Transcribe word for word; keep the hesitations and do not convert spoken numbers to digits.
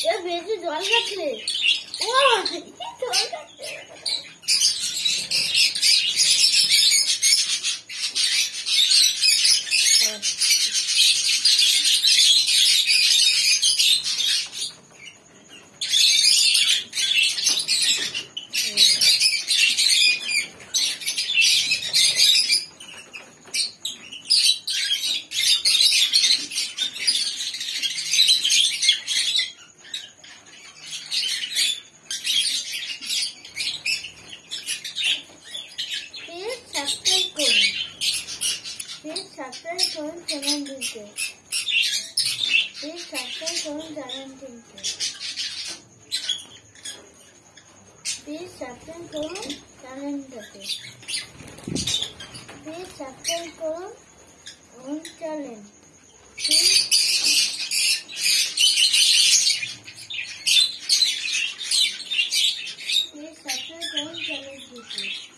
এ বেশি জল খাচ্ছে ও জল খাচ্ছে সাবস্ক্রাইব করুন চ্যানেল দিতে প্লিজ সাবস্ক্রাইব করুন চ্যানেল দিতে প্লিজ সাবস্ক্রাইব করুন চ্যানেলটাকে প্লিজ সাবস্ক্রাইব করুন আমার চ্যানেল প্লিজ প্লিজ সাবস্ক্রাইব করুন চ্যানেল দিতে